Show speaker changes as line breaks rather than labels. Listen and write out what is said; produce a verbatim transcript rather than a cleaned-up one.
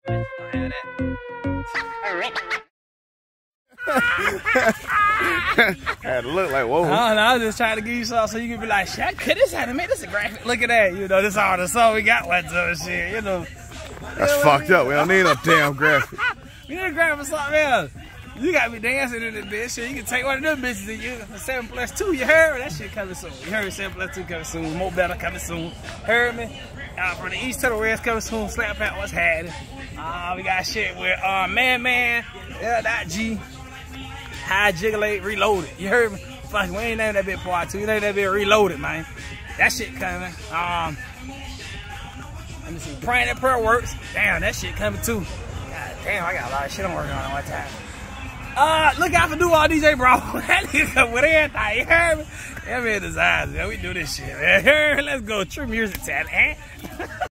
Had to look like, whoa.
I don't know, I was just trying to give you something so you can be like, shit, could this happen, man? This is a graphic. Look at that, you know, this all the song we got one to shit, you know.
That's
you know
fucked
I mean?
up. We don't need no damn graphic.
We need a graphic for something else. You got me dancing in this bitch. Shit, you can take one of them bitches and use it for seven plus two. You heard? That shit coming soon. You heard seven plus two coming soon. More better coming soon. Heard me? Uh, from the east to the west coming soon. Slap out what's happening. Uh, we got shit with uh, Man Man, L.G, High Jiggle Reloaded. You heard me? Fuck, we ain't named that bit part two. We named that bit Reloaded, man. That shit coming. Um, let me see. Praying that prayer works. Damn, that shit coming too. God damn, I got a lot of shit I'm working on at one time. Uh, look out for Do All D J, bro. That nigga come with everything. You heard me? That man designs, man. We do this shit, man. Let's go. True music talent, eh?